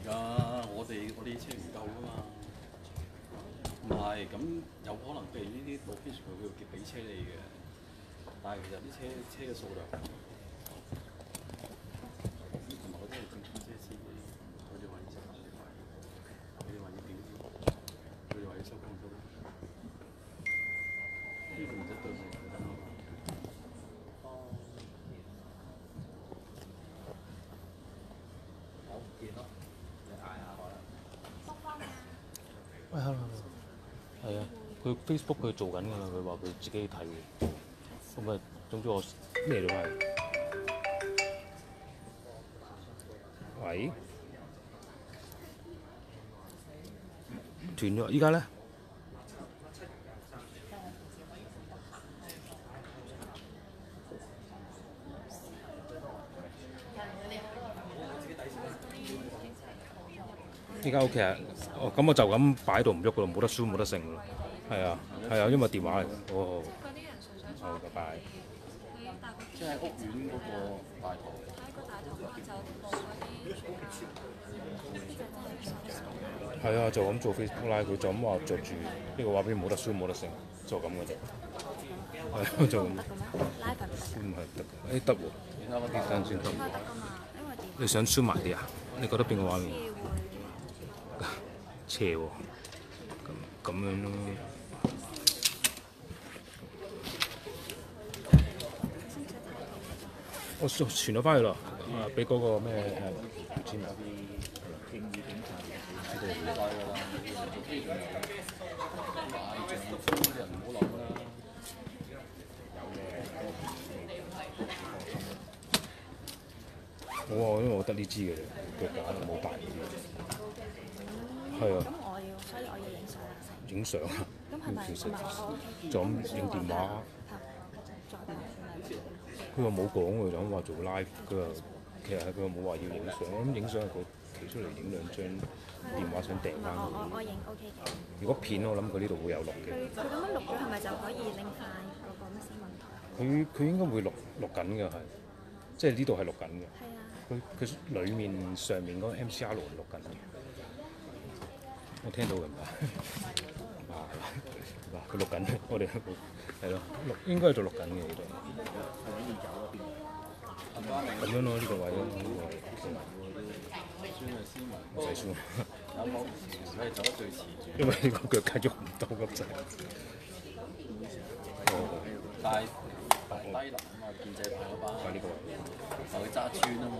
㗎，我哋啲車唔夠㗎嘛。唔係，咁有可能譬如呢啲 location 佢會俾車你嘅，但係其實啲車嘅數量，同埋嗰啲係正宗車司機，佢哋話要收工，佢哋話要點，佢哋話要收工收工，呢個唔使對住佢得咯。好見咯，你嗌下我啦。 喂，hello，係啊，佢 Facebook 佢做緊㗎啦，佢話佢自己睇嘅，咁啊，總之我咩都係。喂，斷咗，依家咧？依家 OK 啊！哦，咁我就咁擺度唔喐噶咯，冇得 zoom 冇得剩噶咯。係啊，係啊，因為電話嚟嘅。哦，好，拜拜。 即係屋苑嗰個大堂。 係啊，就咁做 Facebook Live，佢就咁話着住呢個畫邊冇得 zoom 冇得剩，就咁嘅啫。係啊，就咁。唔係得嘅，誒得喎。呢間先得。你想 zoom 埋啲啊？你覺得邊個畫面？斜喎，咁樣咯。我傳咗翻去啦，俾嗰個咩唔知咩。冇啊，因為我得呢支嘅啫，腳架冇大嘅。係啊。 所以我要影相啊！ 影相啊？ 咁係咪其實我就咁影電話。佢話冇講喎，就咁話做 live。佢話其實佢話冇話要影相，我諗影相係佢企出嚟影兩張電話想掟翻佢。 我影 OK 嘅。 如果片我諗佢呢度會有錄嘅。 佢咁樣錄咗係咪就可以拎翻嗰個咩新聞台？ 佢應該會錄緊嘅，係，即係呢度係錄緊嘅。 係啊。 佢裡面上面嗰個 MCR 錄緊嘅。我聽到㗎嘛？佢錄緊，我哋係咯，應該喺度錄緊嘅呢度。咁樣咯，呢個位咯，唔使算。 佢係走得最遲。 因為呢個腳架喐唔到咁滯。 但係低能啊嘛，建制派嗰班。 呢個位。 就佢揸磚啊嘛。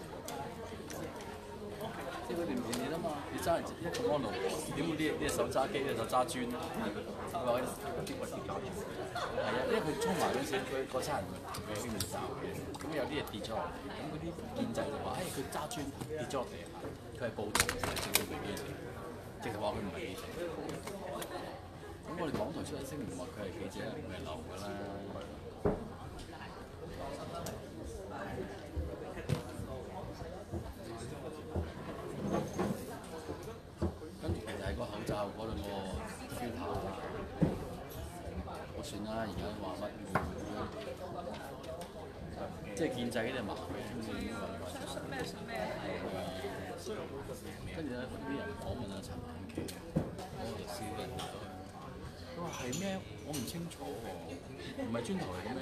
即係佢哋唔見你啊嘛，你揸人一個安路，點會呢隻手揸機，呢隻手揸磚咧？佢話係啊，因為佢衝埋嗰陣時，佢嗰差人佢喺邊度走嘅，咁有啲嘢跌咗落嚟，咁嗰啲建制就話：，佢揸磚跌咗落地，佢係報道嘅，政府俾嘅，直頭話佢唔係記者。咁我哋港台出咗聲明話佢係記者，唔係流㗎啦。嗰兩個 filter， 我算啦，而家話乜即係建制嗰啲麻嘅，跟住咧啲人訪問阿陳漢琪，嗰個律師咧，佢話係咩？我唔清楚喎，唔係磚頭嚟嘅咩？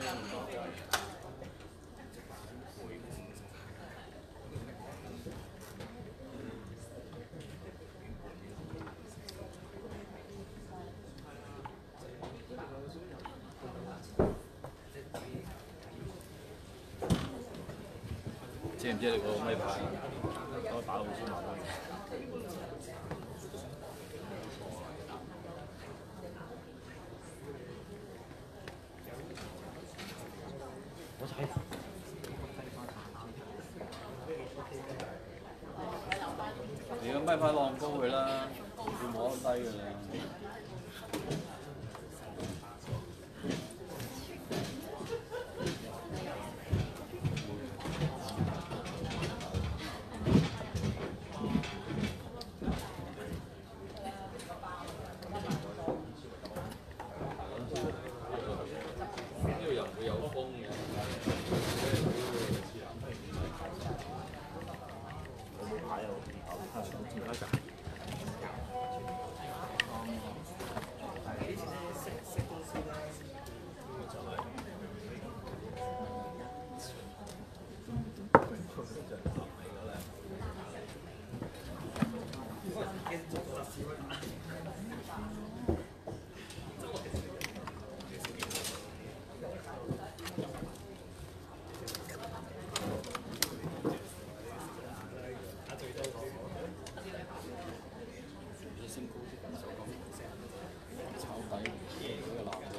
知唔知你個咪牌？我打到好酸麻麻。我睇。你個咪牌晾高佢啦，佢冇得低㗎啦。 升高啲手感，炒底嗰個男嘅。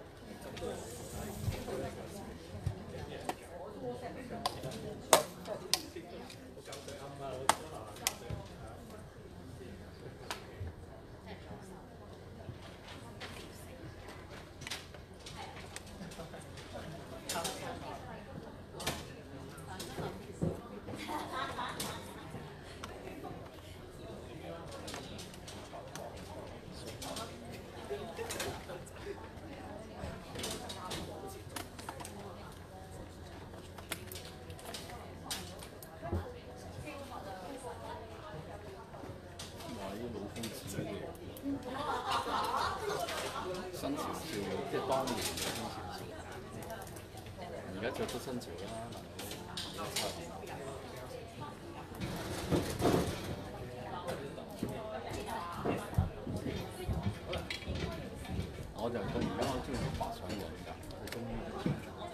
新潮少女，即係當年嘅新潮少女。而家着得新潮啦，嗱，我就覺得而家我中意啲白上黃㗎，佢中意。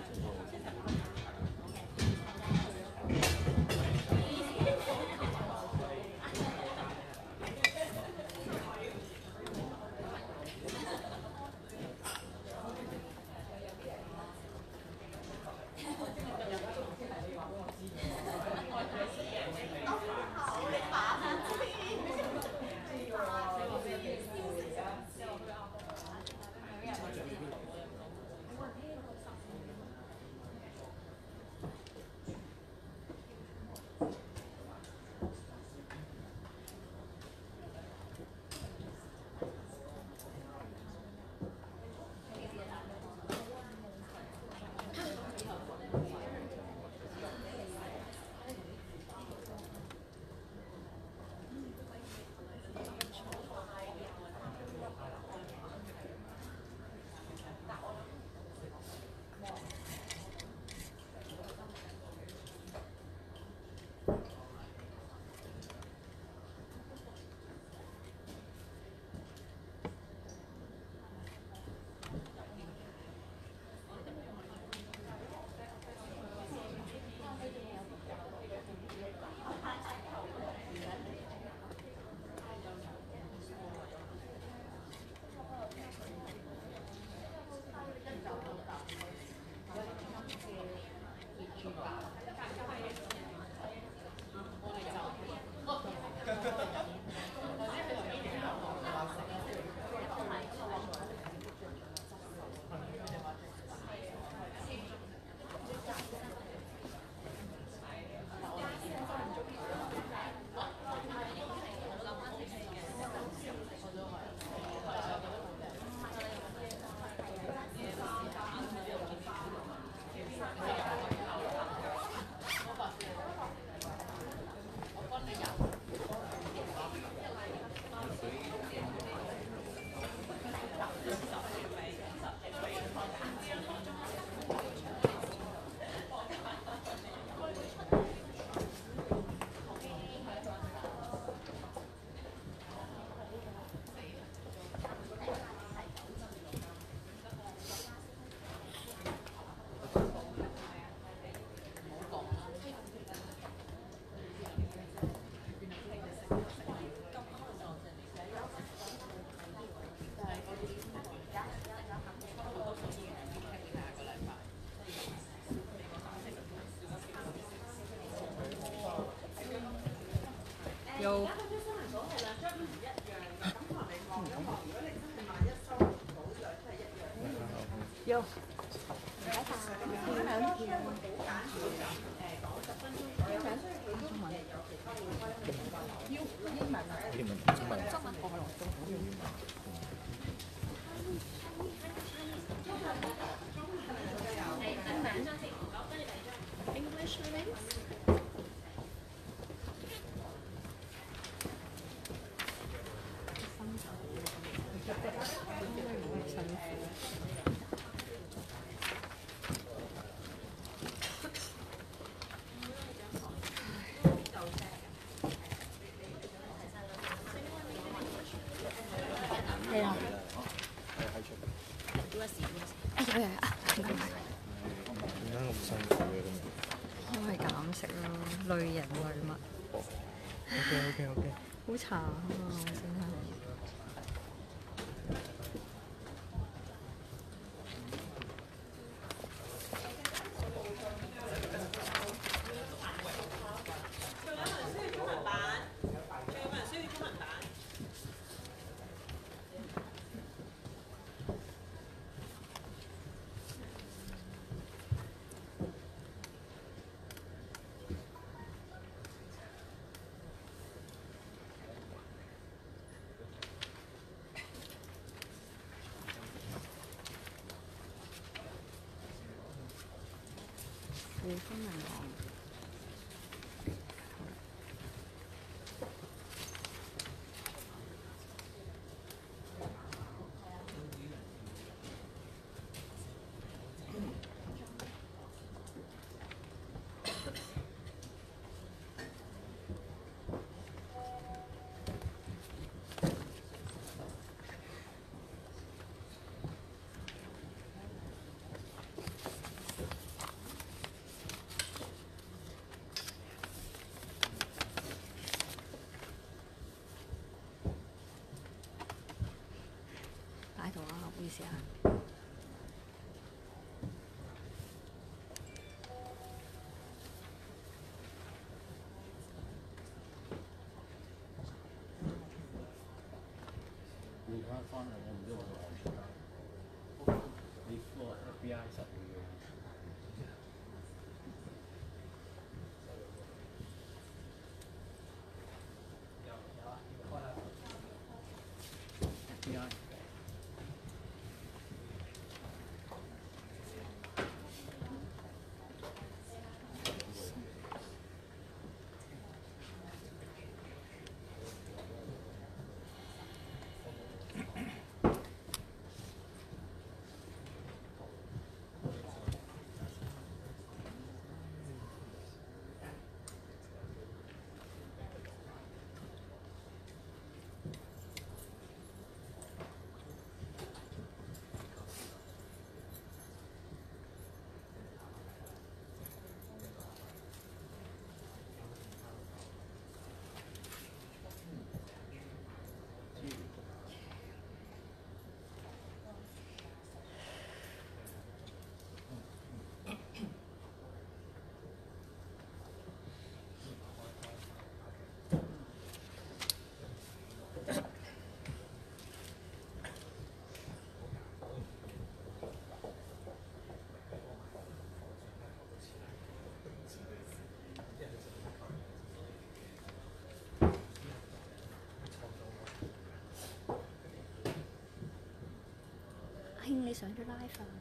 有。有。English links? 係啊。 類人類物， OK。 好慘啊！真係。匯豐銀行。擺度啊，唔好意思啊。 你翻嚟，我唔知我做牛出街。你個 FBI 實會嘅。FBI。 阿興，你上咗 live 啊？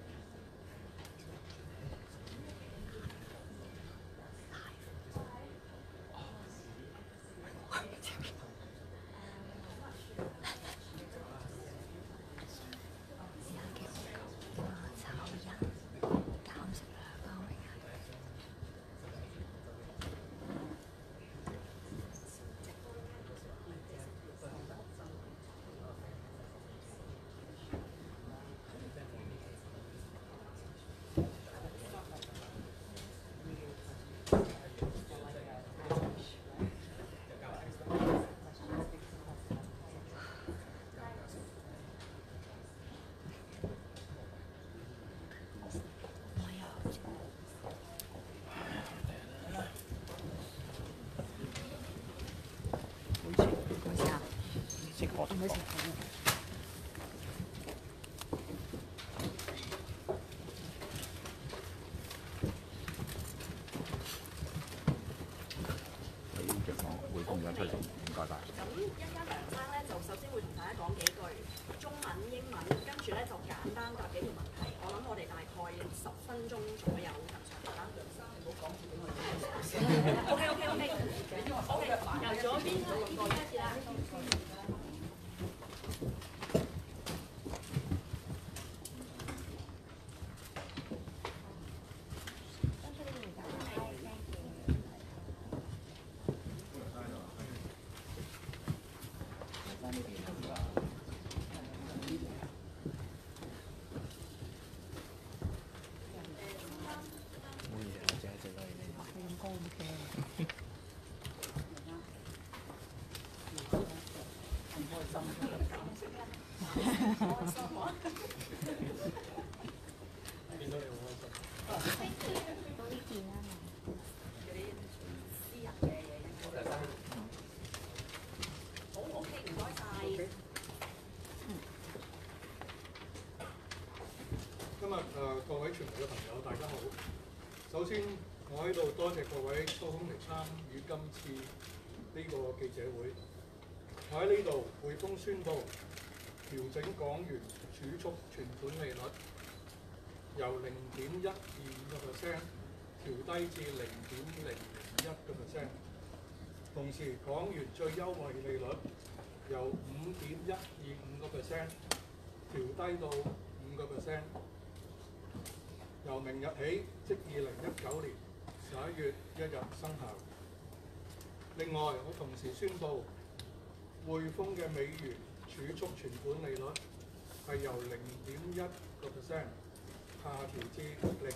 唔好食飯。 你藥房匯豐樣出嚟，唔該晒。 咁一間梁生咧，就首先會同大家講幾句中文、英文，跟住咧就簡單答幾條問題。我諗我哋大概10分鐘左右咁上下啦。梁生，你唔好講住俾我哋。OK，由左邊開始啦。 冇嘢，我整一整啦已經。 首先，我喺度多謝各位抽空嚟參與今次呢個記者會。我喺呢度匯豐宣布調整港元儲蓄存款利率，由0.125% 調低至0.001%。同時，港元最優惠利率由5.125% 調低到5%。由明日起，即2019年11月1日生效。另外，我同時宣布，匯豐嘅美元儲蓄存款利率係由0.1% 下調至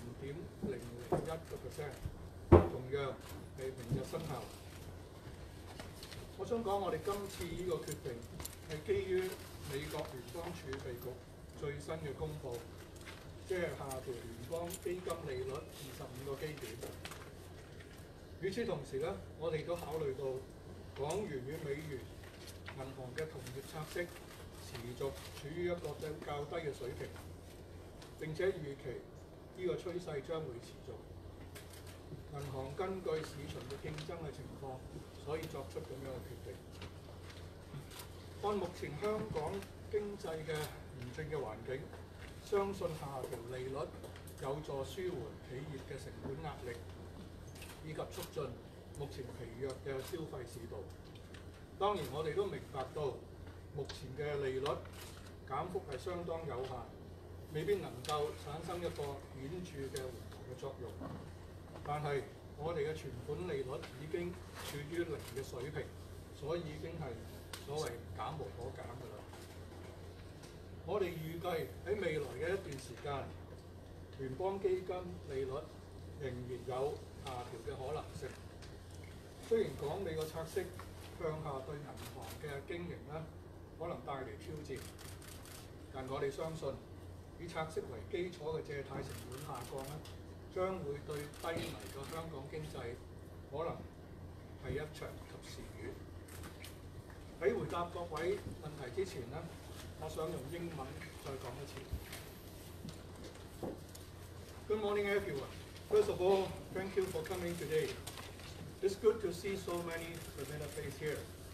0.001%，同樣係明日生效。我想講，我哋今次呢個決定係基於美國聯邦儲備局最新嘅公佈。即係下調聯邦基金利率25個基點。與此同時咧，我哋都考慮到港元與美元銀行嘅同業拆息持續處於一個較低嘅水平，並且預期呢個趨勢將會持續。銀行根據市場嘅競爭嘅情況，所以作出咁樣嘅決定。按目前香港經濟嘅嚴峻嘅環境，相信下調利率有助舒緩企業嘅成本壓力，以及促進目前疲弱嘅消費市道。當然，我哋都明白到目前嘅利率減幅係相當有限，未必能夠產生一個顯著嘅緩和嘅作用。但係我哋嘅存款利率已經處於零嘅水平，所以已經係所謂減無可減㗎啦。我哋預計喺未來嘅一段時間，聯邦基金利率仍然有下調嘅可能性。雖然港美個拆息向下對銀行嘅經營咧可能帶嚟挑戰，但我哋相信以拆息為基礎嘅借貸成本下降咧，將會對低迷嘅香港經濟可能係一場及時雨。喺回答各位問題之前咧，我想用英文再講一次。Good morning, everyone. First of all, thank you for coming today. It's good to see so many familiar faces here.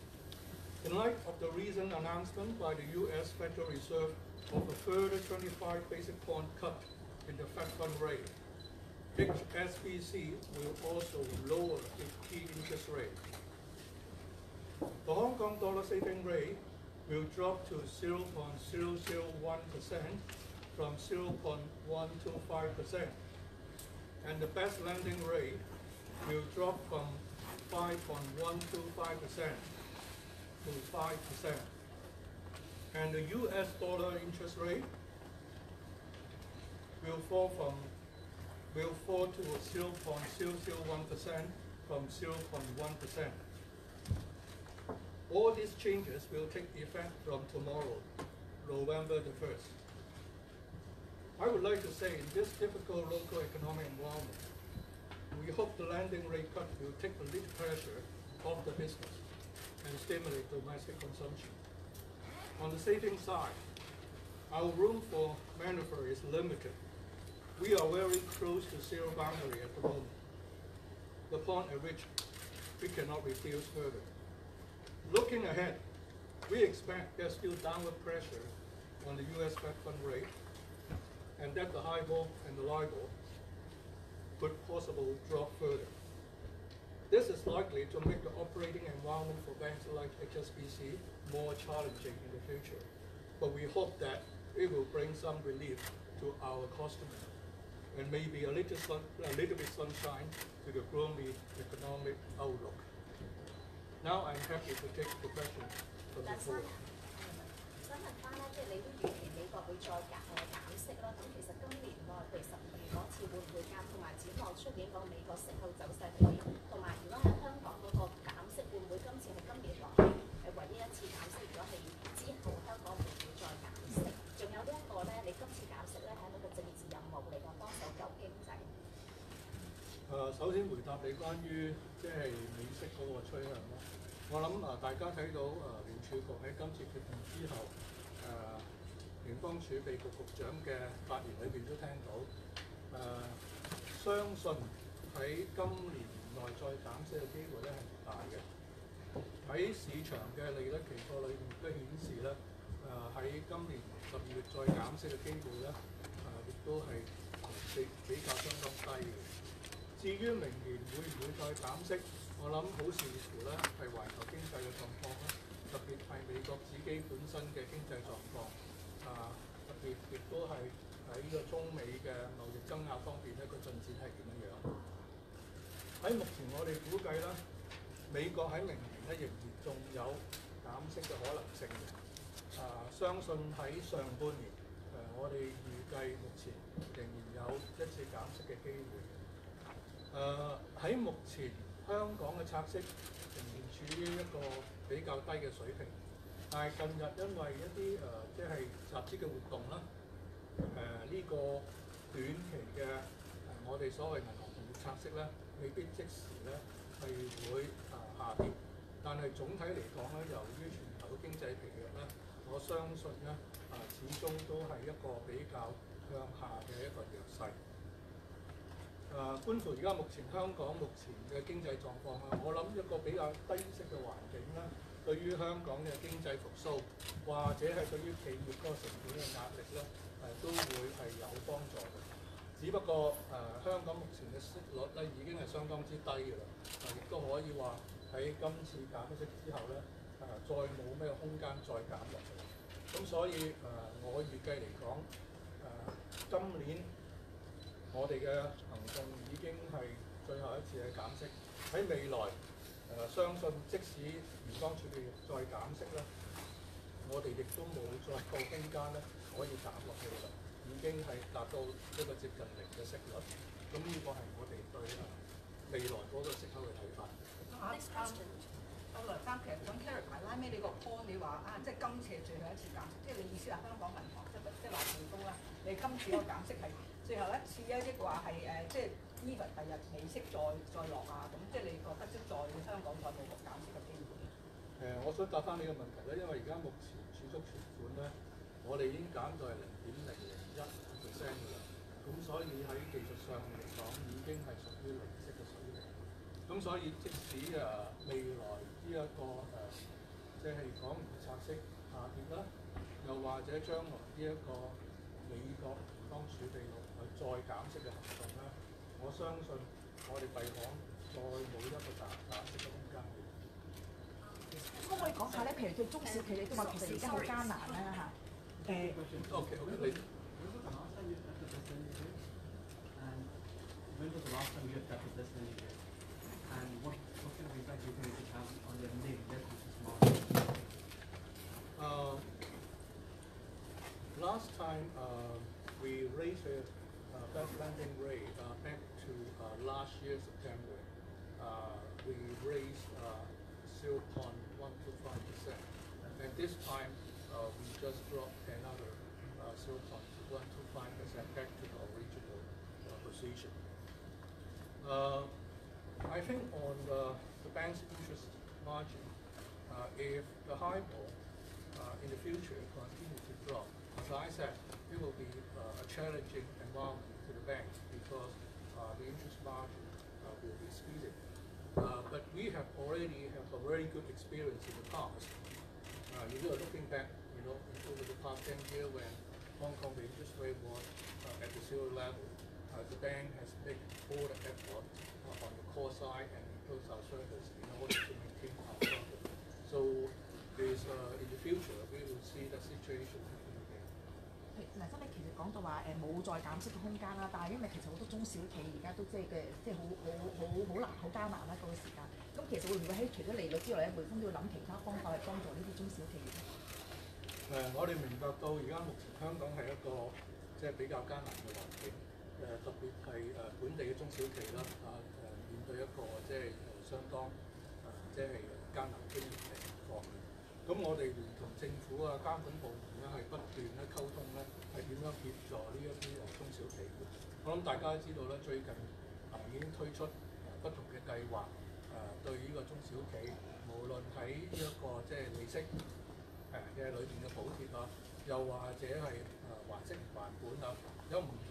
In light of the recent announcement by the U.S. Federal Reserve of a further 25 basis point cut in the Fed fund rate, HSBC will also lower its key interest rate. The Hong Kong dollar saving rate will drop to 0.001% from 0.125%, and the best lending rate will drop from 5.125% to 5%. And the US dollar interest rate will fall to 0.001% from 0.1%. All these changes will take effect from tomorrow, November the 1st. I would like to say, in this difficult local economic environment, we hope the lending rate cut will take a little pressure off the business and stimulate domestic consumption. On the saving side, our room for maneuver is limited. We are very close to zero boundary at the moment, the point at which we cannot reduce further. Looking ahead, we expect there's still downward pressure on the US Fed fund rate, and that the HIBOR and the LIBOR could possibly drop further. This is likely to make the operating environment for banks like HSBC more challenging in the future, but we hope that it will bring some relief to our customers and maybe a little bit sunshine to the gloomy economic outlook. Now I'm happy to take the question from the floor. 想問翻咧，即係你都預期美國會再減息啦。咁其實今年內，譬如12月嗰次會唔會減，同埋展望出年個美國息口走勢係點？同埋如果喺香港嗰個減息，會唔會今次係今年內係唯一一次減息？如果係之後香港會唔會再減息？仲有呢一個咧，你今次減息咧係一個政治任務嚟講，幫手救經濟。 首先回答你關於即係美息嗰個趨向咯。我諗大家睇到聯儲局喺今次決定之後，聯邦儲備局局長嘅發言裏邊都聽到， 相信喺今年內再減息嘅機會咧係唔大嘅。喺市場嘅利率期貨裏面都顯示咧，喺今年12月再減息嘅機會咧，亦都係比較相當低嘅。至於明年會唔會再減息，我諗好視乎咧係環球經濟嘅狀況啦，特別係美國自己本身嘅經濟狀況，特別亦都係喺呢個中美嘅貿易爭拗方面咧個進展係點樣樣。喺目前我哋估計啦，美國喺明年咧仍然仲有減息嘅可能性嘅。相信喺上半年，我哋預計目前仍然有一次減息嘅機會。喺目前香港嘅拆息仍然處於一個比較低嘅水平，但係近日因為一啲即係集資嘅活動啦，呢個短期嘅我哋所謂銀行同業拆息咧，未必即時咧係會下跌，但係總體嚟講咧，由於全球嘅經濟疲弱咧，我相信咧始終都係一個比較向下嘅一個弱勢。觀乎而家目前香港目前嘅經濟狀況啊，我諗一個比較低息嘅環境咧，對於香港嘅經濟復甦，或者係對於企業嗰個成本嘅壓力咧，都會係有幫助嘅。只不過香港目前嘅息率咧已經係相當之低嘅啦，亦都可以話喺今次減息之後咧，再冇咩空間再減落去。咁所以我預計嚟講，今年我哋嘅行動已經係最後一次嘅減息。喺未來相信即使聯邦儲備再減息咧，我哋亦都冇再個空間咧可以減落去啦。已經係達到一個接近零嘅息率。咁呢個係我哋對未來嗰個息口嘅睇法。 梁生，其實想 clarify 拉尾你個 point，你話即係今次係最後一次減息，即係你意思係香港銀行即係話匯豐啦，你今次個減息係最後一次啊，抑或係即係 even 第日美息再落啊？咁即係你覺得即係香港再冇個減息嘅機會？ 我想答翻呢個問題咧，因為而家目前儲蓄存款咧，我哋已經減到係0.001%㗎啦，咁所以喺技術上嚟講已經係屬於零息嘅水平。咁所以即使未來呢一個即係港元拆息下跌啦，又或者將來呢一個美國聯邦儲備局再減息嘅行動咧，我相信我哋幣行再冇一個減息嘅空間。 可唔可以講下咧？譬如對中小企，你都話其實而家好艱難啦嚇。 OK，你。 When was the last time you had cut this many years? And what kind of impact do you think it has on the net interest margin? Last time we raised the best lending rate back to last year September. We raised 0.125%, and this time we just dropped another 0.125% back to the original position. I think on the bank's interest margin, if the HIBOR in the future continue to drop, as I said, it will be a challenging environment to the bank because the interest margin will be squeezing. But we have already have a very good experience in the past. If you are looking back, over the past 10 years when Hong Kong the interest rate was at the zero level, the bank has made all the effort on the core side and improve our service in order to maintain our profit. So in the future, we will see the situation happening again. 梁生，你其實講到話冇再減息嘅空間啦，但係因為其實好多中小企而家都即係好難好艱難啦嗰個時間。咁其實會唔會喺除咗利率之外咧，匯豐都要諗其他方法去幫助呢啲中小企業？ 我哋明白到而家目前香港係一個即係比較艱難嘅環境，特別係本地嘅中小企啦，面對一個即係相當即係艱難經營嘅情況。咁我哋聯同政府監管部門咧係不斷咧溝通咧，係點樣協助呢一啲中小企業。我諗大家都知道咧，最近已經推出不同嘅計劃，對呢個中小企，無論喺呢一個即係利息嘅裏邊嘅補貼啊，又或者係還息還本啊，有唔同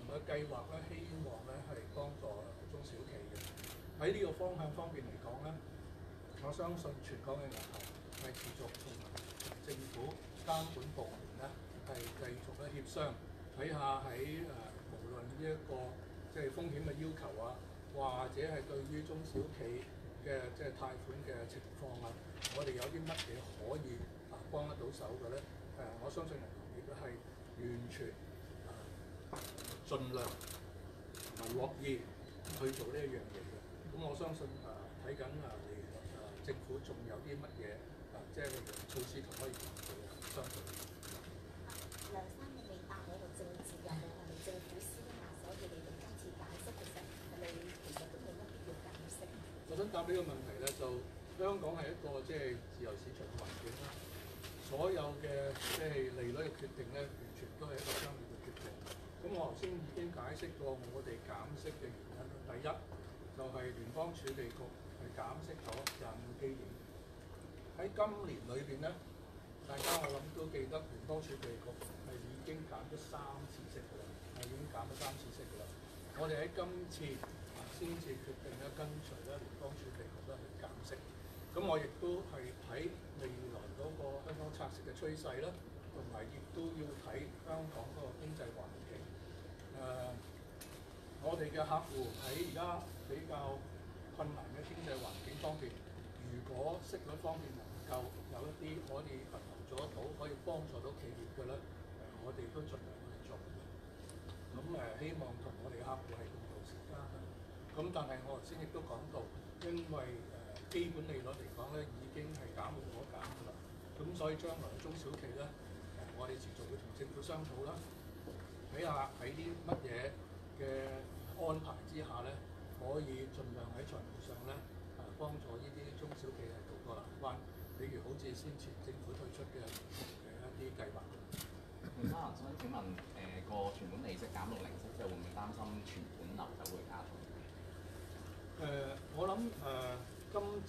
嘅計劃咧，希望咧係幫助中小企嘅。喺呢個方向方面嚟講咧，我相信全港嘅銀行係持續同政府監管部門咧係繼續咧協商，睇下喺無論呢一個即係風險嘅要求啊，或者係對於中小企嘅即係貸款嘅情況啊，我哋有啲乜嘢可以幫得到手嘅咧？我相信銀行亦都係完全盡量同埋樂意去做呢一樣嘢嘅。咁我相信睇緊政府仲有啲乜嘢即係措施同可以做嘅，相信。 梁生，你未答我個政治入面係咪政府施壓，所以你哋今次解釋其實係咪其實都冇乜必要解釋？ 我想答呢個問題咧，就香港係一個即係自由市場嘅環境啦，所有嘅即係利率嘅決定咧，完全都係一個商業嘅決定。咁我頭先已經解釋過我哋減息嘅原因。第一就係聯邦儲備局係減息咗25基點。喺今年裏邊咧，大家我諗都記得聯邦儲備局係已經減咗3次息㗎啦，係已經減咗3次息㗎啦。我哋喺今次先至決定咧跟隨咧聯邦儲備局咧去減息。咁我亦都係睇未來嗰個香港拆息嘅趨勢啦，同埋亦都要睇香港嗰個經濟環境。我哋嘅客戶喺而家比較困難嘅經濟環境方面，如果息率方面能夠有一啲可以平衡做得到，可以幫助到企業嘅咧，我哋都盡量去做嘅。咁希望同我哋嘅客戶係共渡時艱啦。咁但係我頭先亦都講到，因為基本利率嚟講咧已經係減無可減㗎啦。咁所以將來嘅中小企咧，我哋持續會同政府商討啦，睇下喺啲乜嘢嘅安排之下咧，可以盡量喺財務上咧幫助呢啲中小企係渡過難關。比如好似先前政府推出嘅一啲計劃。 袁生，想請問個存款利息減到零息，即係會唔會擔心存款流走會加速？ 我諗今朝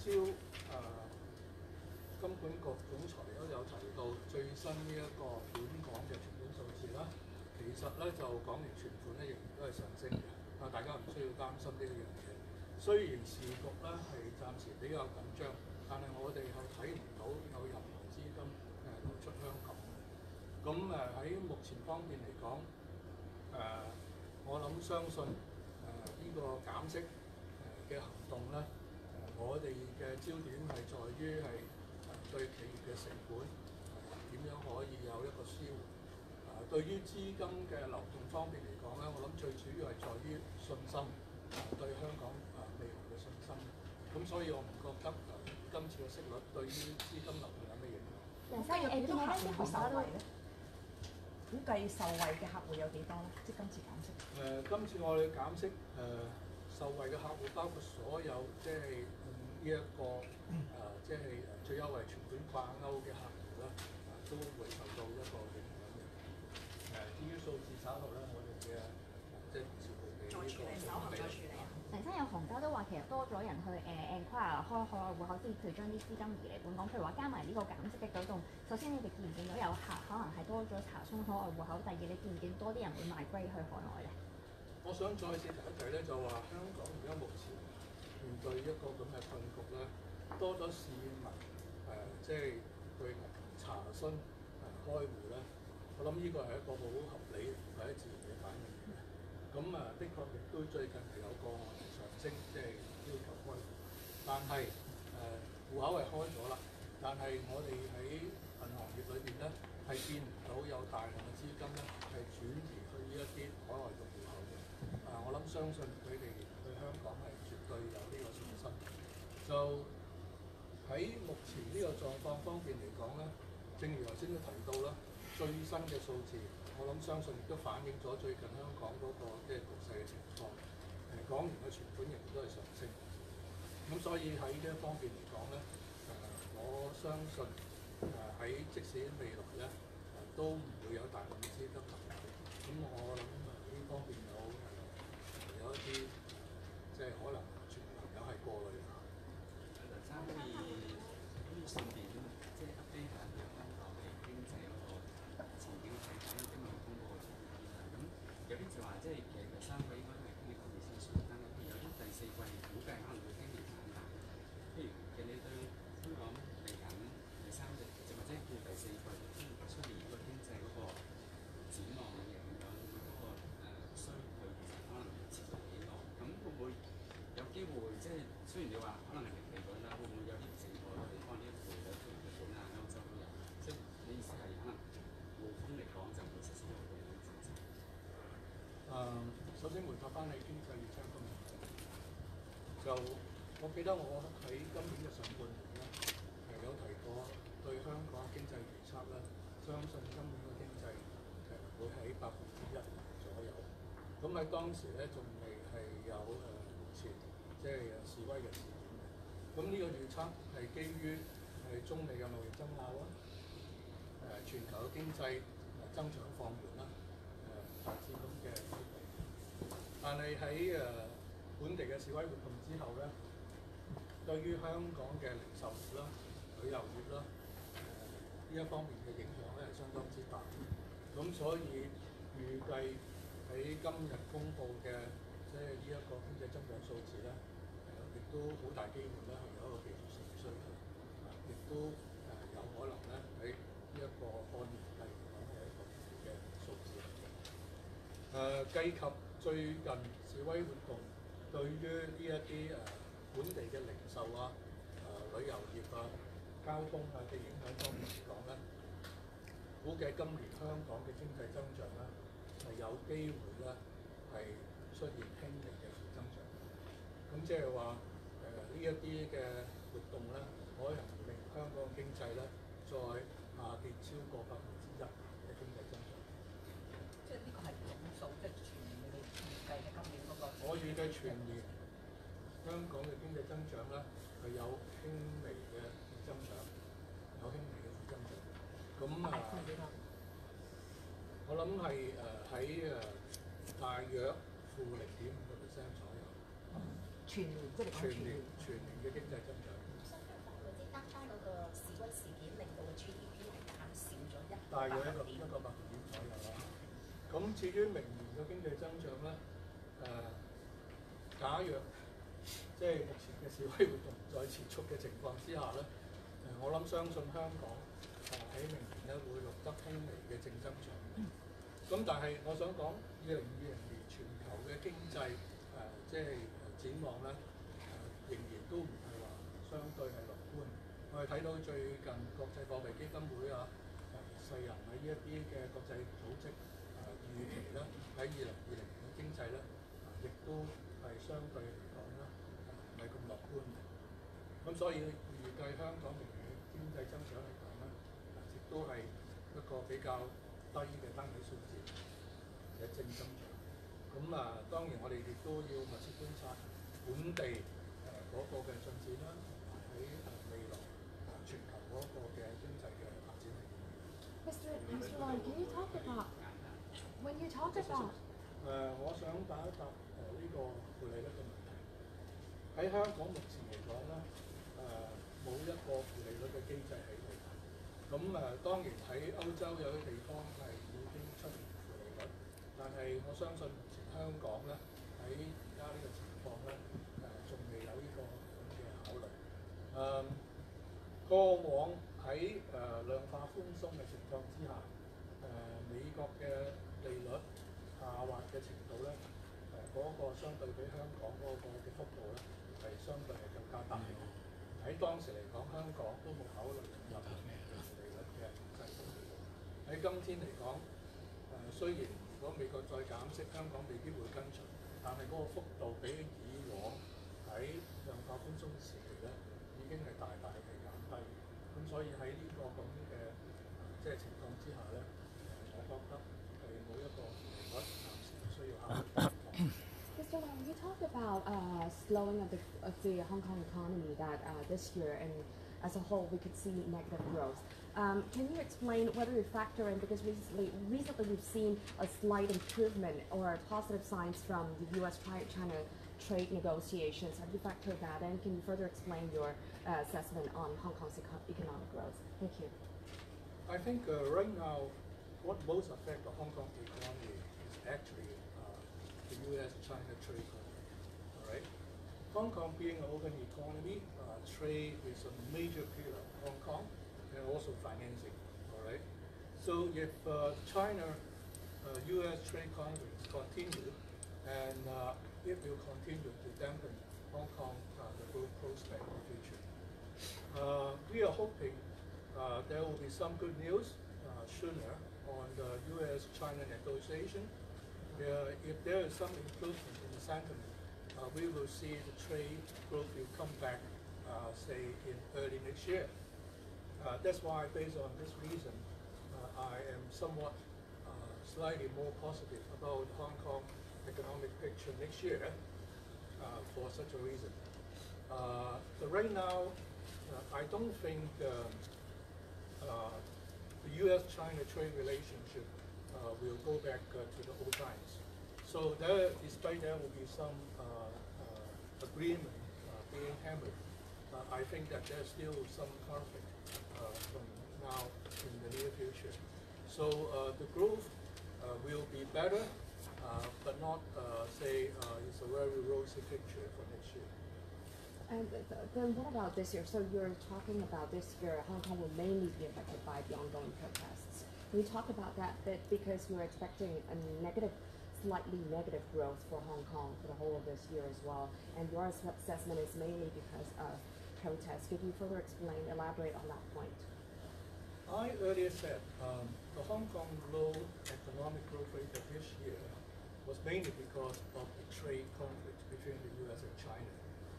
金管局總裁都有提到最新呢一個本港嘅存款數字啦。其實咧就港元存款咧仍然都係上升嘅，大家唔需要擔心呢一樣嘢。雖然時局咧係暫時比較緊張，但係我哋係睇唔到有任何資金流出香港。咁喺目前方面嚟講，我諗相信呢個減息嘅行動咧，我哋嘅焦點係在於係對企業嘅成本點樣可以有一個舒緩。對於資金嘅流動方面嚟講咧，我諗最主要係在於信心，對香港未來嘅信心。咁所以我唔覺得今次嘅息率對於資金流動有咩影響。 估計有幾多客戶會受惠咧？估計受惠嘅客戶有幾多咧？即係今次減息。 今次我哋減息受惠嘅客戶包括所有即係呢一個即係最優惠存款掛鈎嘅客戶啦，都會受到一個影響嘅。至於數字稍後咧，我哋嘅即係事務嘅呢個稍後再處理。 梁生有行家都話其實多咗人去enquire 開海外戶口，即係譬如將啲資金移嚟本港，譬如話加埋呢個減息嘅舉動。首先你哋見唔見到有客可能係多咗查詢海外戶口？第二你見唔見多啲人會賣歸去海外咧？ 我想再次提一提咧，就話香港而家目前面對一個咁嘅困局咧，多咗市民即係去查詢開戶咧，我諗呢個係一個好合理或者自然嘅反應嘅。咁的確亦都最近係有個上升，即係要求開戶。但係戶口係開咗啦，但係我哋喺銀行業裏邊咧係見唔到有大量嘅資金咧係轉移去呢一啲海外嘅戶口嘅。我諗相信佢哋對香港係絕對有呢個信心。就喺目前呢個狀況方面嚟講咧，正如頭先都提到啦，最新嘅數字，我諗相信亦都反映咗最近香港嗰個即係局勢嘅情況。港元嘅存款仍然都係上升。咁所以喺呢一方面嚟講咧，我相信喺即使未來咧都唔會有大量嘅資金流入。咁我諗呢方面有一啲即係可能傳朋友係過濾下。 梁生可以順便即係 update 下香港嘅經濟嗰個前景睇睇，今日公佈嘅財報啦。咁有啲就話即係見首先回答翻你經濟預測個問題，就我記得我喺今年嘅上半年咧有提過對香港經濟預測咧，相信今年嘅經濟會喺1%左右。咁喺當時咧仲未係有目前即係示威嘅事件嘅。咁呢個預測係基於係中美嘅貿易爭拗啦，全球嘅經濟增長放緩啦，大致咁嘅預期。但係喺本地嘅示威活動之後咧，對於香港嘅零售業啦、旅遊業啦呢一方面嘅影響咧係相當之大。咁所以預計喺今日公布嘅即係呢一個經濟增長數字咧，亦都好大機會咧係有一個技術性衰退，亦都有可能咧喺呢一個按年計嚟講係一個負嘅數字嚟嘅。計及最近示威活動對於呢一啲本地嘅零售啊、旅遊業啊、交通啊嘅影響方面嚟講咧，估計今年香港嘅經濟增長咧係有機會咧係出現輕微嘅負增長。咁即係話呢一啲嘅活動咧，可能令香港經濟咧再下跌超過1%嘅經濟增長。 即係呢個係總數，即係全年你哋預計嘅今年嗰個。 我預計全年香港嘅經濟增長咧係有輕微嘅負增長，有輕微嘅負增長。咁我諗係喺大約負0.5% 左右。 全年即係全年嘅經濟增長。 相對法嗰啲單嗰個示威事件令到嘅 GDP 係減少咗大約一個百分點左右啦。咁至於明年嘅經濟增長咧，假若即係目前嘅示威活動再持續嘅情況之下咧，我諗相信香港喺明年咧會錄得輕微嘅正增長。咁但係我想講，2020年全球嘅經濟即係展望咧，仍然都唔係話相對係樂觀。我哋睇到最近國際貨幣基金會啊、世人喺呢一啲嘅國際組織預期咧，喺2020年嘅經濟咧，亦都係相對嚟講咧唔係咁樂觀嘅。咁所以預計香港明年嘅經濟增長嚟講咧，亦都係一個比較低嘅單位數字嘅正增長。咁當然我哋亦都要密切觀察本地嗰個嘅進展啦，同埋喺未來全球嗰個嘅經濟嘅發展係點樣。 Mr. Lawrence, can you talk about when you talk about 我想答一答呢個負利率嘅問題。喺香港目前嚟講咧，冇一個負利率嘅機制喺度。咁當然喺歐洲有啲地方係已經出現負利率，但係我相信目前香港咧喺而家呢個情況咧，仲未有呢個咁嘅考慮。過往喺量化寬鬆嘅情況之下，美國嘅利率下滑嘅程度咧，嗰個相對比香港嗰個嘅幅度咧係相對係更加大。喺當時嚟講，香港都冇考慮入利率嘅制度。喺今天嚟講，雖然如果美國再減息，香港未必會跟隨，但係嗰個幅度比以往喺量化寬鬆時期咧，已經係大大嘅減低。咁所以喺呢個咁嘅即係情況之下咧，我覺得係冇一個利率暫時需要考慮嘅情況。 Mr. Wang, you talked about slowing of the Hong Kong economy, that this year and as a whole we could see negative growth. Can you explain whether you factor in, because recently we've seen a slight improvement or positive signs from the US-China trade negotiations. Have you factored that in? Can you further explain your assessment on Hong Kong's economic growth? Thank you. I think right now what most affects the Hong Kong economy is actually the US-China trade conflict. All right, Hong Kong being an open economy, trade is a major pillar of Hong Kong, and also financing. All right, so if China-US trade conflict continue, and it will continue to dampen Hong Kong the growth prospect in the future. We are hoping there will be some good news sooner on the US-China negotiation. if there is some improvement in the sentiment, we will see the trade growth will come back, say, in early next year. That's why, based on this reason, I am somewhat slightly more positive about Hong Kong economic picture next year for such a reason. But right now, I don't think the U.S.-China trade relationship will go back to the old times. So despite there will be some agreement being hammered, I think that there's still some conflict from now in the near future. So the growth will be better, but not say it's a very rosy picture for next year. And then what about this year? So you're talking about this year, Hong Kong will mainly be affected by the ongoing protests. Can you talk about that bit, because you're expecting a slightly negative growth for Hong Kong for the whole of this year as well, and your assessment is mainly because of protests. Could you further elaborate on that point? I earlier said the Hong Kong low economic growth rate of this year was mainly because of the trade conflict between the U.S. and China.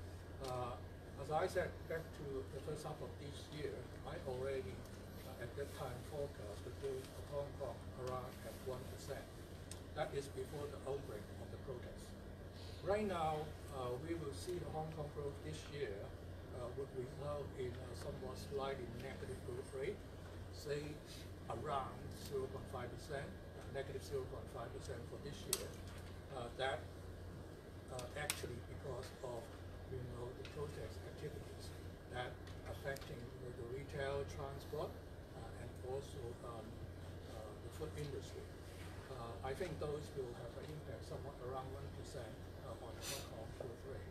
As I said, back to the first half of this year, I already at that time forecast the growth of Hong Kong around at 1%. That is before the outbreak of the protests. Right now, we will see the Hong Kong growth this year would result in a somewhat slightly negative growth rate, say around 0.5%, negative 0.5% for this year. That actually because of the protest activities that affecting the retail, transport, and also the food industry. I think those will have an impact somewhat around 1% on Hong Kong growth rate.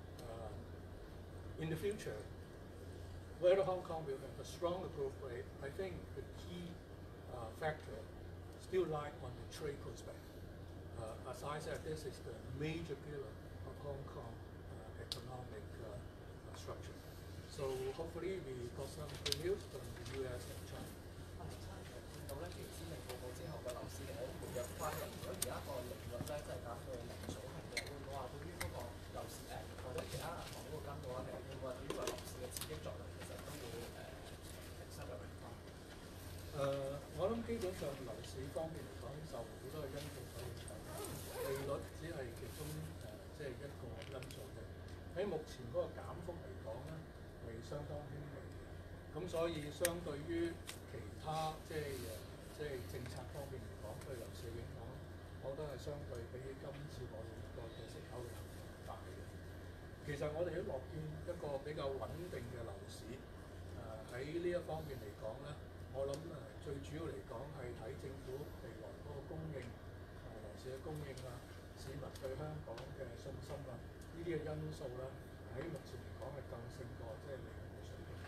In the future, whether Hong Kong will have a stronger growth rate, I think the key factor still lies on the trade prospect. As I said, this is the major pillar of Hong Kong economic structure. So hopefully we got some good news from the US and China. 見到咧，其實施政報告之後嘅樓市其實都活躍翻嘅。如果而家個利率咧即係減到零水平嘅，會唔會話對於嗰個樓市或者其他銀行嗰個跟嘅話，其實會唔會話對於個樓市嘅刺激作用其實都會平息嘅情況？ 我諗基本上樓市方面嚟講，受好多嘅因素所影響，利率只係其中即係一個因素啫。喺目前嗰個減幅嚟講咧，係相當輕微嘅。咁所以相對於其他即係政策方面嚟講，對樓市嘅影響，我覺得係相對比今次我哋個嘅息口嘅行動大嘅。其實我哋都樂見一個比較穩定嘅樓市。喺呢一方面嚟講咧，我諗最主要嚟講係睇政府未來嗰個供應，樓市嘅供應啊，市民對香港嘅信心啊，呢啲嘅因素咧，喺目前嚟講係更勝過即係利率嘅水平。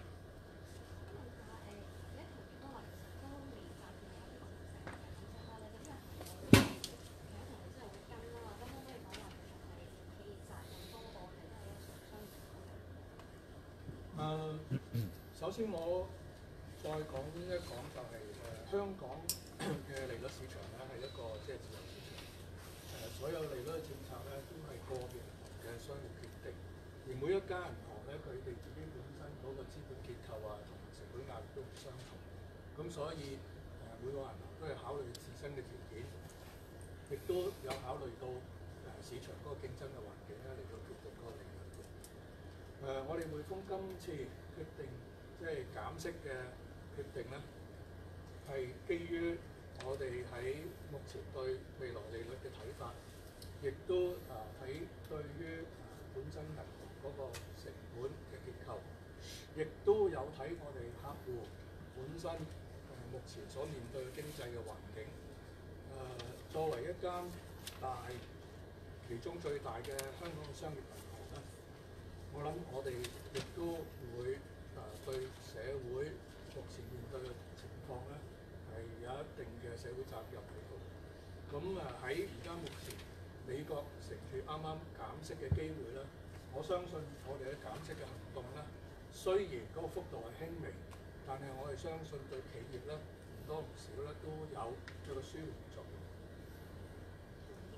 首先我再講一講就係香港嘅利率市場咧係一個即係自由市場，所有利率嘅政策咧都係個別銀行嘅商業決定，而每一間銀行咧佢哋自己本身嗰個資本結構啊同埋成本壓力都唔相同，咁所以每個銀行都係考慮自身嘅條件，亦都有考慮到市場嗰個競爭嘅環境咧嚟到決定嗰個利率嘅。我哋匯豐今次決定即係減息嘅決定咧，係基於我哋喺目前對未來利率嘅睇法，亦都睇對於本身銀行嗰個成本嘅結構，亦都有睇我哋客戶本身目前所面對嘅經濟嘅環境。作為一間其中最大嘅香港嘅商業銀行咧，我諗我哋亦都會對社會目前面對嘅情況咧係有一定嘅社會責任喺度。咁喺而家目前美國乘住啱啱減息嘅機會咧，我相信我哋嘅減息嘅行動咧，雖然嗰個幅度係輕微，但係我哋相信對企業咧唔多唔少咧都有一個舒緩作用。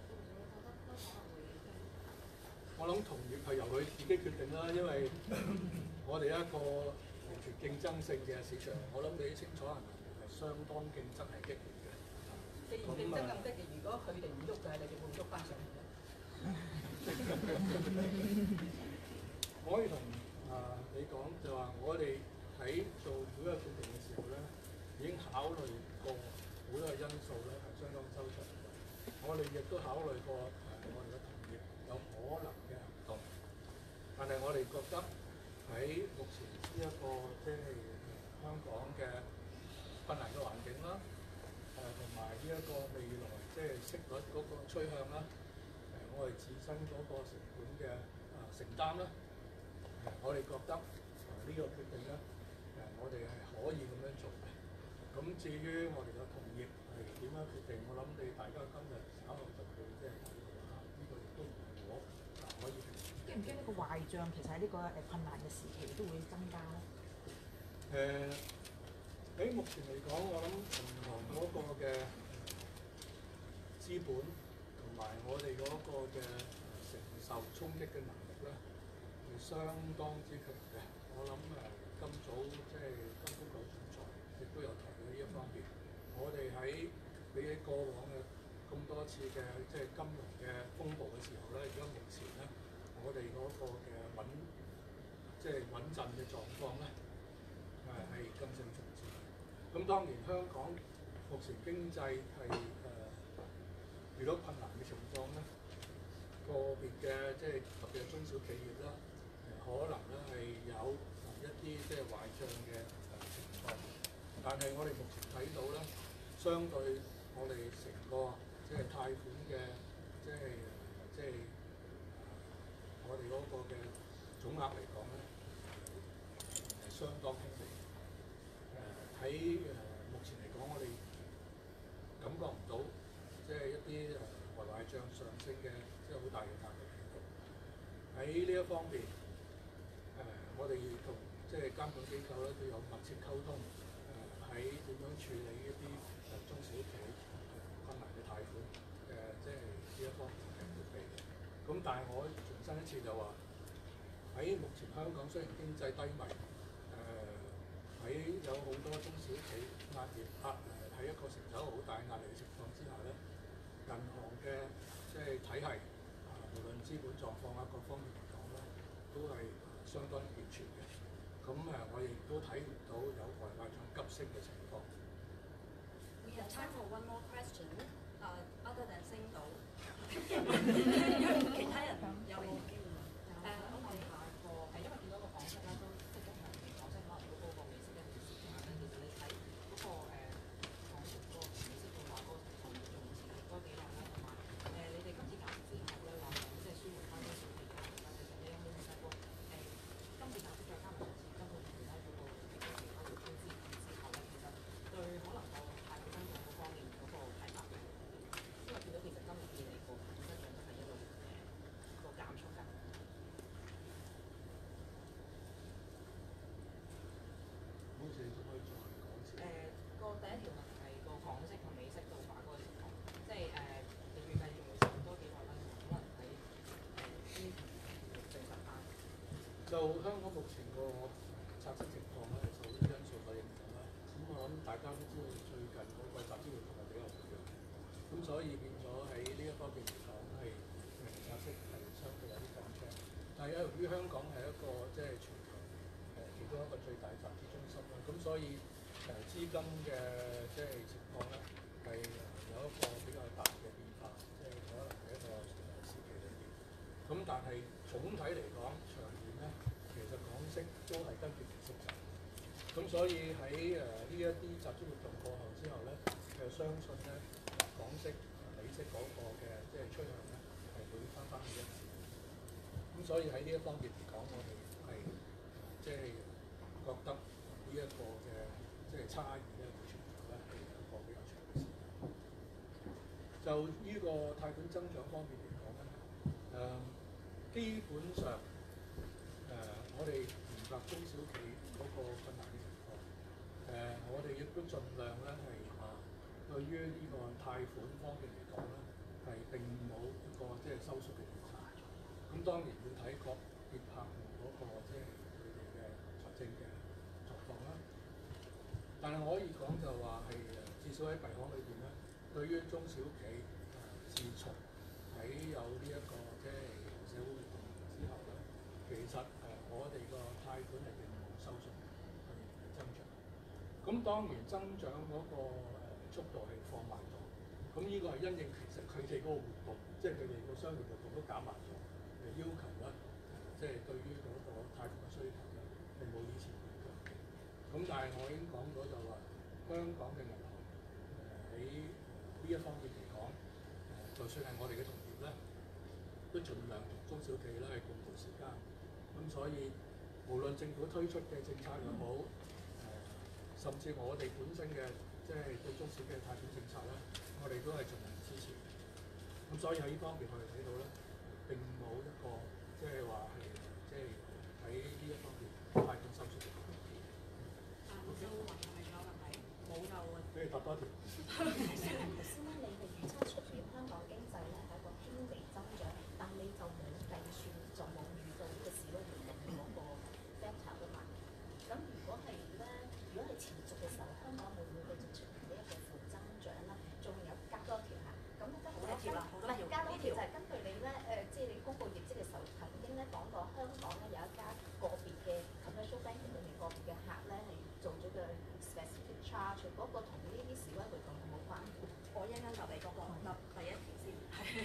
我諗同業係由佢自己決定啦，因為我哋一個完全競爭性嘅市場，我諗你清楚銀行業係相當競爭係激烈嘅。 既然競爭咁激烈，如果佢哋唔喐嘅，你哋會唔會喐翻上去咧？ 我可以同你講就話，我哋喺做每一個決定嘅時候咧，已經考慮過好多嘅因素咧，係相當周詳嘅。我哋亦都考慮過我哋嘅同業有可能嘅行動，但係我哋覺得喺目前呢一個即係香港嘅困難嘅環境啦，同埋呢一個未來即係息率嗰個趨向啦，我哋自身嗰個成本嘅承擔啦，我哋覺得呢個決定咧，我哋係可以咁樣做嘅。咁至於我哋嘅同業係點樣決定，我諗你大家今日稍後就會即係睇到啦。呢個亦都唔係我可以評論。 驚唔驚呢個壞帳其實喺呢個困難嘅時期都會增加咧？ 喺目前嚟講，我諗銀行嗰個嘅資本同埋我哋嗰個嘅承受衝擊嘅能力咧，係相當之強嘅。我諗今早即係金管局總裁亦都有提到呢一方面。我哋喺比起過往嘅咁多次嘅即係金融嘅風暴嘅時候咧，而家目前咧，我哋嗰個嘅即係穩陣嘅狀況咧，係更勝從前。咁當然香港目前經濟係遇到困難嘅情況咧，個別嘅即係特別係中小企業啦，可能咧係有一啲即係壞帳嘅情況，但係我哋目前睇到咧，相對我哋成個即係貸款嘅即係我哋嗰個嘅總額嚟講咧，係相當輕微。喺目前嚟講，我哋感覺唔到即係一啲壞帳上升嘅即係好大嘅壓力喺度。喺呢一方面，我哋同即係監管機構咧都有密切溝通，喺點樣處理一啲中小企困難嘅貸款即係呢一方面嘅撥備嘅。咁但係我重申一次就話，喺目前香港雖然經濟低迷，喺有好多中小企喺一個承受好大壓力嘅情況之下咧，銀行嘅即係體系無論資本狀況各方面嚟講咧，都係相當健全嘅。咁我亦都睇唔到有壞帳急升嘅情況。 We have time for one more question. Other than 星島，因為其他人有冇機會問？ 我問下個係因為見到個港息啦，都即係中長期港息可能都高過美息一段時間咧。其實你睇嗰個港息個美息嘅話，嗰個情況仲持續多幾耐啦，同埋你哋今次減之後咧，話即係舒緩翻啲小企業啦。其實你有冇預計過今次減息再加埋上次根本其他嗰個其他會推之後咧，其實對可能個貸款增長嗰方面嗰個睇法係點？因為見到其實今年以嚟個增長都係一路個減速緊。 好似可以再講一次。 個第一條問題係個港息同美息倒掛嗰個情況，即係你預計仲會持續多幾耐啦，可能喺呢證實翻。 就香港目前個拆息情況咧，受啲因素嘅影響啦。咁我諗大家都知道最近嗰個集資活動係比較活躍，咁所以變咗喺呢一方面嚟講係拆息係相對有啲緊張。但係由於香港係一個即係全球其中一個最大集資中心啦，咁所以資金嘅即係情況咧係有一個比較大嘅變化，即係可能係一個時期裏邊。咁但係總體嚟講，長遠咧，其實港息都係跟住息走。咁所以喺呢一啲集資活動過後之後咧，相信咧港息、美息嗰個嘅即係趨向咧係會翻去一致。咁所以喺呢一方面嚟講，我哋係即係覺得呢一個嘅即係差異咧會存在咧係有一個比較長嘅時間。就呢個貸款增長方面嚟講咧，基本上我哋明白中小企嗰個困難嘅情況，我哋亦都盡量咧係對於呢個貸款方面嚟講咧係並冇一個即係收縮嘅情況。咁咁當然要睇各業客戶嗰個即係佢哋嘅財政嘅狀況啦。但係我可以講就話係至少喺幣行裏邊咧，對於中小企自從喺有呢一個即係社會活動之後咧，其實我哋個貸款係並冇收縮，係增長。咁當然增長嗰個速度係放慢咗。咁呢個係因應其實佢哋嗰個活動，即係佢哋個商業活動都減慢咗，要求咧，即係對於嗰個貸款嘅需求咧係冇以前咁強嘅。咁但係我已經講咗就話，香港嘅銀行喺呢一方面嚟講，就算係我哋嘅同業咧，都盡量同中小企咧係共度時艱。咁所以無論政府推出嘅政策又好，甚至我哋本身嘅即係對中小企嘅貸款政策咧，我哋都係盡量支持。咁所以喺呢方面我哋睇到咧，並冇一個即係話係即係喺呢一方面貸款收縮嘅問題。 頭先問係咪有問題？冇就俾你答多條。 頭先咧，你係預測出年香港經濟咧係一個輕微增長，但你就冇計算，就冇預到呢個示威活動嗰個 delta 嘅問題。咁如果係咧，如果係持續嘅時候，香港會唔會繼續出現呢一個負增長咧？仲有加多條嚇，咁加多條就係根據你咧即係你公布業績嘅時候，曾經咧講過香港咧有一家個別嘅 commercial banking 裏面個別嘅客咧係做咗個 specific charge， 嗰個同呢啲示威活動有冇關？我一陣間就嚟講立第一條先。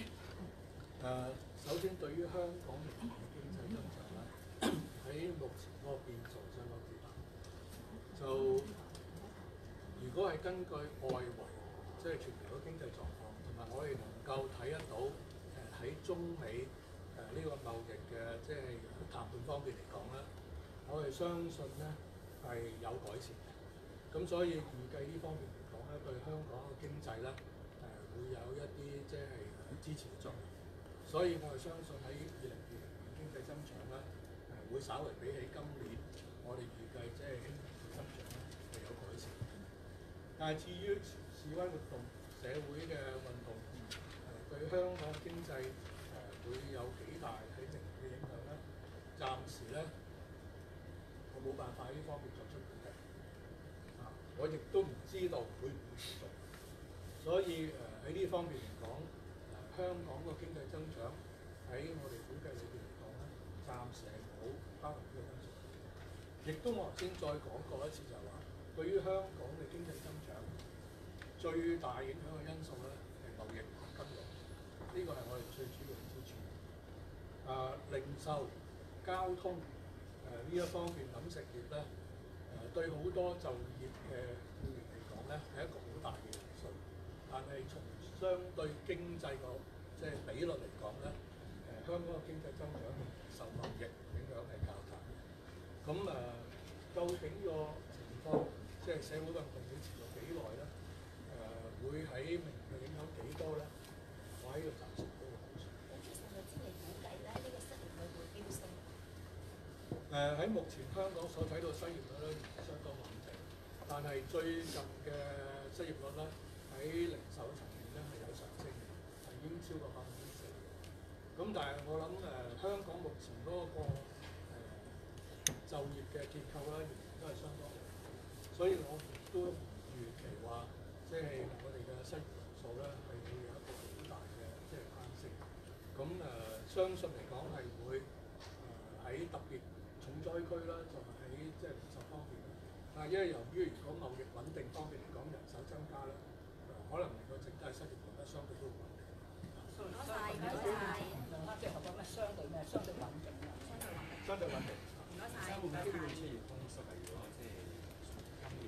首先對於香港目前嘅經濟增長咧，喺目前嗰個變數相當之大。就如果係根據外圍即係全球嘅經濟狀況，同埋我哋能夠睇得到喺中美呢個貿易嘅即係談判方面嚟講咧，我哋相信咧係有改善嘅。咁所以預計呢方面嚟講咧，對香港嘅經濟咧會有一啲即係支持嘅作用。所以我哋相信喺2020年經濟增長咧會稍為比起今年我哋預計即係輕微嘅增長咧係有改善。但係至於示威活動、社會嘅運動對香港經濟會有幾大喺明年嘅影響咧？暫時咧我冇辦法喺呢方面作出估計。我亦都唔知道會唔會持續。所以喺呢方面嚟講，香港個經濟增長喺我哋估計裏邊嚟講咧，暫時係冇包含呢個因素。亦都我頭先再講過一次就係話，對於香港嘅經濟增長最大影響嘅因素咧係貿易同金融，呢個係我哋最主要嘅支柱。零售、交通呢一方面，飲食業咧對好多就業嘅僱員嚟講咧係一個好大嘅因素。但係從相對經濟個即係比率嚟講咧，香港嘅經濟增長受貿易影響係較大。咁究竟個情況即係社會運動會持續幾耐咧？會喺明年影響幾多咧？我喺度暫時都冇估算。 其實我知你估計咧，呢個失業率會飆升。 喺目前香港所睇到失業率咧相當穩定，但係最近嘅失業率咧喺零售層面咧係有上升嘅，係已經超過4%。咁但係我諗香港目前嗰個就業嘅結構咧仍然都係相當好，所以我亦都唔預期話即係我哋嘅失業人數咧係會有一個好大嘅即係攀升。咁相信嚟講係會喺特別重災區啦，就係喺即係零售方面。但係因為由於如果貿易穩定方面嚟講，人手增加咧，可能令到整體失業率咧相對都穩定。 唔該曬，唔該曬。即係學講咩相對咩？相對穩定啊！ 相對穩定。 唔該晒。 會唔會機會出現通縮係如果即係今年？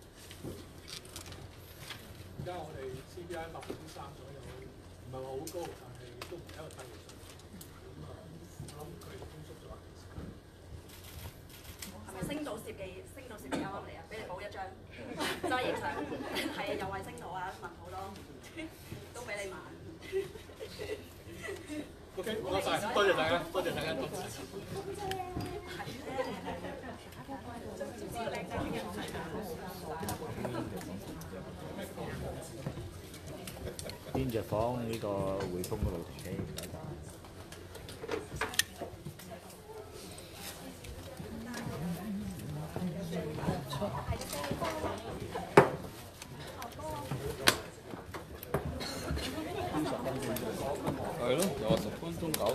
而家我哋 CPI 3%左右，唔係話好高，但係亦都唔係一個低嘅水平。咁我諗佢通縮咗一段時間。 係咪升到攝記啱啱嚟啊？俾你補一張，再影相。係啊，又係升到啊，問好多，都俾你買。 OK， 唔該曬，多謝大家，多謝大家，多謝。 邊隻房呢個匯豐嗰度停機？唔該曬。 搞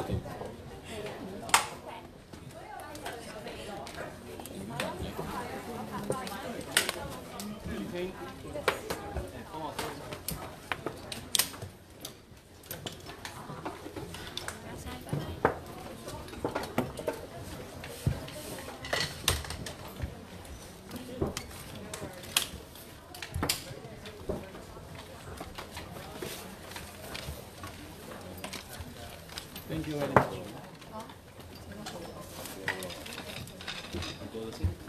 掂。Thank you very much。好。多謝先。